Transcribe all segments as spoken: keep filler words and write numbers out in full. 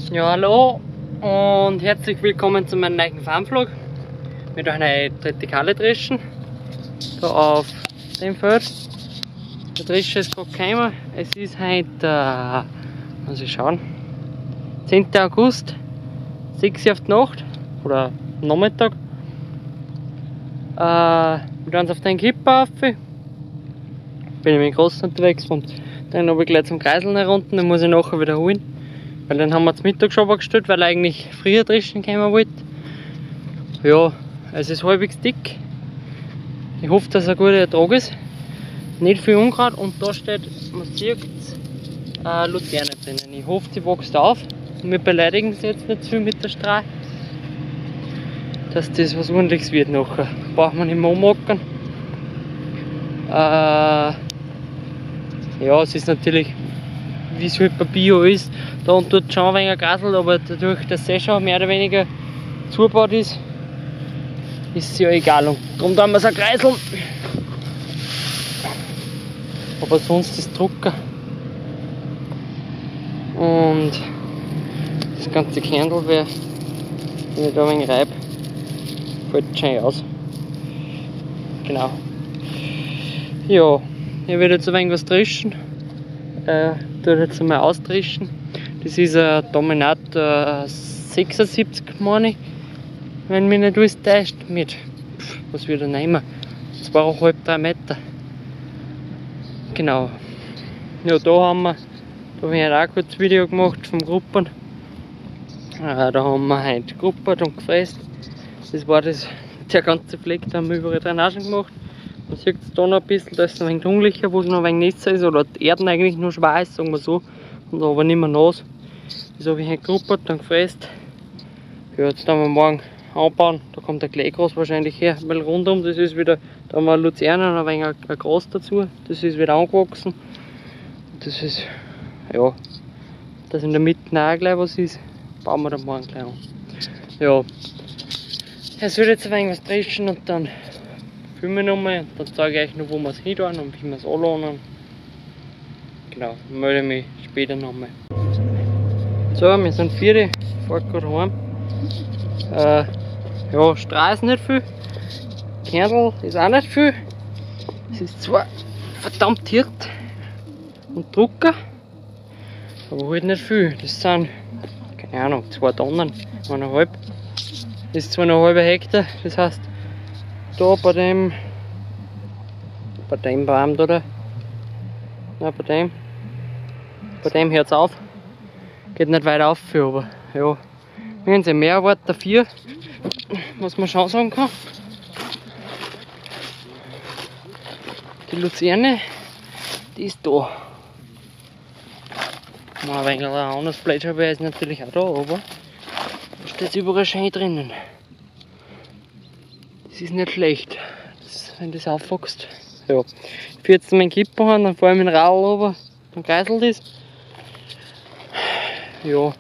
Ja, hallo und herzlich willkommen zu meinem neuen Farmvlog mit einer Tritikale dreschen da auf dem Feld. Der Drescher ist gerade gekommen. Es ist heute, äh, muss ich schauen, zehnten August, sechs Uhr auf die Nacht oder Nachmittag. Äh, wir gehen auf den Kipper rauf. Bin ich mit dem Großen unterwegs und dann habe ich gleich zum Kreiseln herunter, den muss ich nachher wieder holen. Weil dann haben wir zum Mittag schon gestellt, weil er eigentlich früher dreschen kommen wollte. Ja, es ist halbwegs dick. Ich hoffe, dass er ein guter Ertrag ist. Nicht viel Unkraut und da steht, man sieht, äh, Luzerne drinnen. Ich hoffe, die wächst auf. Wir beleidigen sie jetzt nicht zu viel mit der Strahl. Dass das was ordentliches wird nachher. Braucht man nicht mehr ummackern. Äh, ja, es ist natürlich, wie es halt bei Bio ist, da und dort schon ein wenig Grasel, aber dadurch, dass es schon mehr oder weniger zugebaut ist, ist es ja egal. Und darum tun wir es auch kreiseln. Aber sonst ist es Drucker. Und das ganze Kernel, wenn ich da ein wenig reibe, fällt schön aus. Genau. Ja, ich werde jetzt ein wenig was dreschen. Äh, tue jetzt einmal ausdreschen. Das ist ein Dominat äh, sechsundsiebzig, meine ich, wenn mich nicht alles täuscht. Mit, pff, was wird er nehmen? zwei Komma fünf, drei Meter. Genau. Ja, da haben wir, da habe ich heute auch kurz ein Video gemacht vom Gruppen. Äh, da haben wir heute gruppert und gefräst. Das war das, der ganze Fleck, da haben wir überall Drainagen gemacht. Man sieht es da noch ein bisschen, da ist es ein wenig dunkellicher, wo es noch ein wenig nasser ist, oder die Erden eigentlich nur schwer ist, sagen wir so, und aber nicht mehr nass. Das habe ich heute gegruppert, dann gefräst. Ja, jetzt werden wir morgen anbauen, da kommt der Kleegras wahrscheinlich her, weil rundum, das ist wieder, da haben wir Luzerne und ein wenig ein Gras dazu, das ist wieder angewachsen. Und das ist, ja, dass in der Mitte auch gleich was ist, bauen wir dann morgen gleich an. Ja, es wird jetzt ein wenig was dreschen und dann filme ich nochmal und dann zeige ich euch noch, wo wir es hin tun und wie wir es anladen. Genau, melde mich später nochmal. So, wir sind vier, ich fahre gerade heim. Äh, ja, Strahl ist nicht viel, Kernel ist auch nicht viel. Es ist zwar verdammt Hirt und Drucker, aber halt nicht viel. Das sind, keine Ahnung, zwei Tonnen, eineinhalb. Das ist zwar noch ein halber Hektar, das heißt, da bei dem, bei dem Baum da, da nein, bei dem, bei dem hört es auf, geht nicht weit auf, aber ja, wenn sie mehr erwarten dafür, was man schon sagen kann. Die Luzerne, die ist da. Mal ein wenig ein anderes Blätterbeer ist natürlich auch da, aber da steht überall schön drinnen. Das ist nicht schlecht, das, wenn das aufwächst. Ja. Ich fahre jetzt meinen Kipper an, dann fahre ich mit dem Radl runter, dann kreiselt ist. Ja.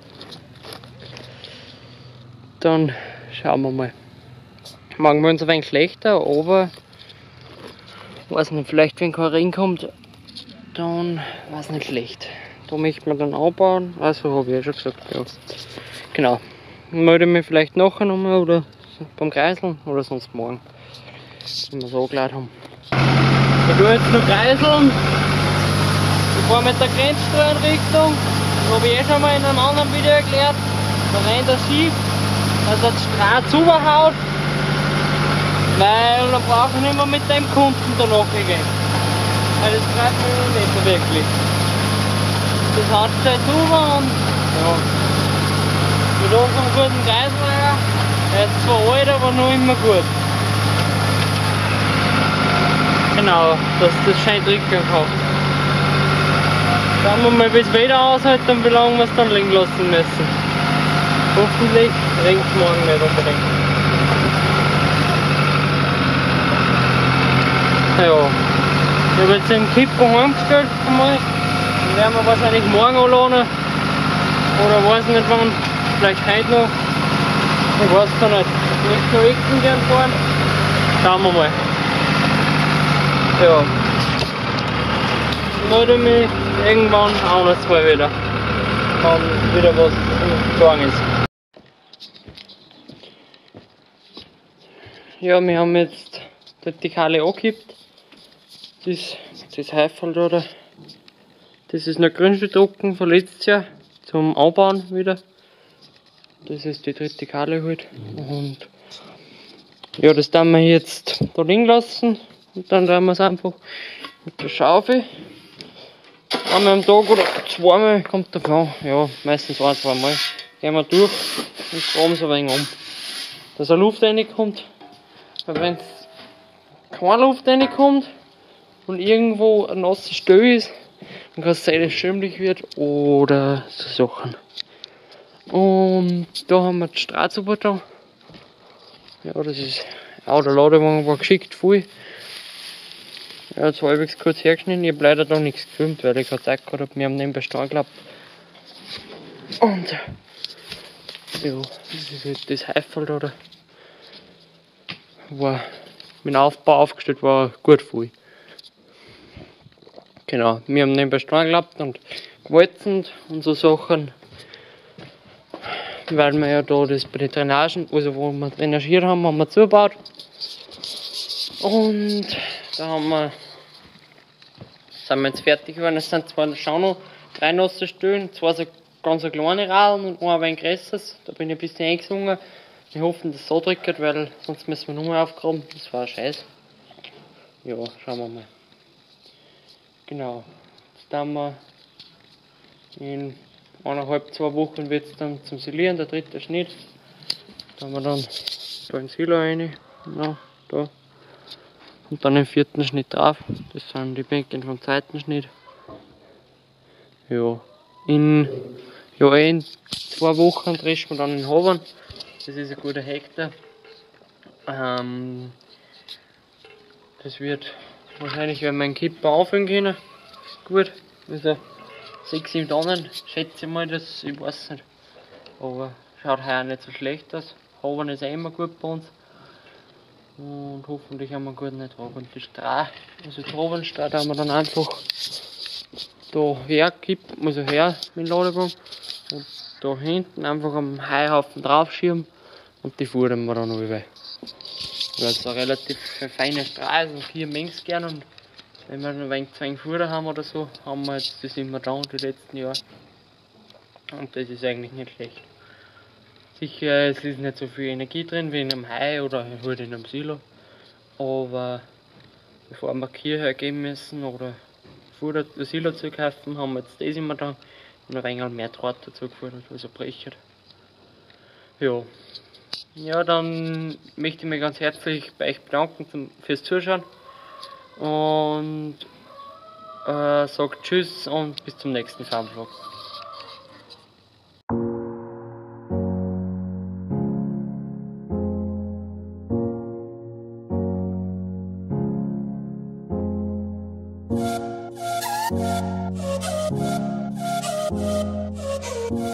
Dann schauen wir mal. Morgen wird es ein wenig schlechter, aber weiß nicht, vielleicht wenn kein Regen kommt, dann war es nicht schlecht. Da möchte man dann anbauen, also habe ich ja schon gesagt. Ja. Genau. Melde mich vielleicht nachher nochmal oder beim Kreiseln oder sonst morgen, wenn wir es angeladen haben. Ich tue jetzt noch kreiseln. Ich fahre mit der Grenzsteuernrichtung. Das habe ich eh schon mal in einem anderen Video erklärt. Da rennt er schief, dass er die Straße zuhaut, weil dann brauche ich nicht mehr mit dem Kunden danach gehen. Weil das freut mich nicht so wirklich. Das haut gleich zu und ja. Mit unserem guten Kreislager, er ist zwar alt, aber noch immer gut. Genau, dass das schön drücken kann. Schauen wir mal, wie es Wetter aushält und wie lange wir es dann liegen lassen müssen. Hoffentlich regnet es morgen nicht unbedingt. Ja, ich habe jetzt den Kipper heimgestellt einmal. Den werden wir wahrscheinlich morgen anladen. Oder weiß nicht wann. Vielleicht heute noch. Ich weiß es nicht. Ich möchte noch Ecken gern fahren. Schauen wir mal. Ja. Ich melde mich irgendwann anders mal wieder. kann wieder was zu sagen ist. Ja, wir haben jetzt die Kalle angekippt. Das, das Heifel da, da, das ist noch Grünstückdrucken von letztes Jahr zum Anbauen wieder. Das ist die dritte Kalle halt. Und ja, das dann wir jetzt da liegen lassen und dann werden wir es einfach mit der Schaufel einmal am Tag oder zweimal, kommt davon, ja, meistens ein, zweimal, gehen wir durch und graben so ein wenig um, dass eine Luft reinkommt. Weil wenn keine Luft reinkommt und irgendwo eine nasse Stelle ist, dann kann es sein, dass es schimmelig wird oder so Sachen. Und da haben wir die Straße da. Ja, das ist auch der Ladewagen war geschickt voll. Ja, jetzt halbwegs kurz hergeschnitten. Ich habe leider da nichts gefilmt, weil ich keine Zeit gehabt habe. Wir haben nebenbei stehen geklappt. Und ja, das ist halt das Heifel da. da. War mit dem Aufbau aufgestellt, war gut voll. Genau, wir haben nebenbei stehen geklappt und gewalzt und so Sachen. Weil wir ja da das bei den Drainagen, also wo wir drainagiert haben, haben wir zugebaut. Und da haben wir, sind wir jetzt fertig geworden. Es sind zwar schon noch drei nasse Stellen, zwei so ganz so kleine Radeln und ein wenig größeres. Da bin ich ein bisschen eingesungen. Wir hoffen, dass es so drückt, weil sonst müssen wir nochmal aufgraben. Das war ein Scheiß. Ja, schauen wir mal. Genau. Jetzt haben wir in eineinhalb, zwei Wochen wird es dann zum Silieren, der dritte Schnitt. Da haben wir dann da ins Silo rein, ja, da. Und dann den vierten Schnitt drauf. Das sind die Bänke vom zweiten Schnitt. Ja, in, ja, in zwei Wochen dreschen wir dann in Havern. Das ist ein guter Hektar. Ähm, das wird wahrscheinlich, wenn wir einen Kipper auffüllen können, gut. Also sechs, sieben Tonnen, schätze ich mal, das, ich weiß nicht. Aber schaut heuer nicht so schlecht aus. Havern ist auch immer gut bei uns. Und hoffentlich haben wir einen guten Ertrag. Und die Straße, also die Rabenstraße haben wir dann einfach da herkippen, also her mit dem Ladewagen. Und da hinten einfach am Heuhaufen draufschieben und die fuhren wir dann rüber. Weil es eine relativ feine Straße und hier mengs gern. Und wenn wir noch ein wenig zu wenig Futter haben oder so, haben wir jetzt das immer da die letzten Jahre. Und das ist eigentlich nicht schlecht. Sicher, es ist nicht so viel Energie drin wie in einem Hai oder halt in einem Silo. Aber bevor wir Kühe geben müssen oder Futter, das Silo zu kaufen, haben wir jetzt das immer da und ein wenig mehr Draht dazu gefuttert, also brechert. Ja. Ja, dann möchte ich mich ganz herzlich bei euch bedanken zum, fürs Zuschauen. Und äh, sagt Tschüss und bis zum nächsten Farmvlog. We'll be right back.